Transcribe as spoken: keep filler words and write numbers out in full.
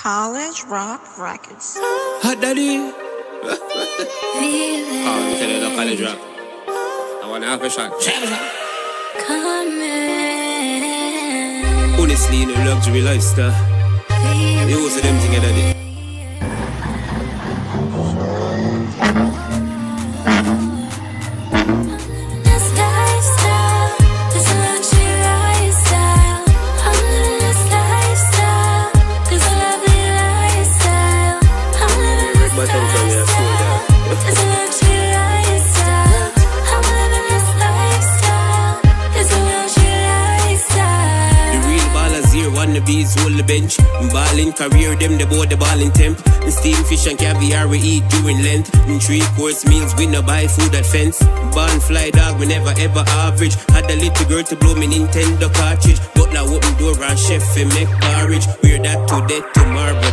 College Rock Records. Hot daddy. Oh, you tell you the college rock. I want to have a shot. Honestly, in a luxury lifestyle, they also them together. Day. On the bees, hold the bench. Balling career, them the board the balling temp. Steam fish and caviar we eat during Lent. Three course meals, we no buy food at fence. Barn fly dog, we never ever average. Had a little girl to blow me Nintendo cartridge. But now open door and chef we make porridge. We're that to death tomorrow.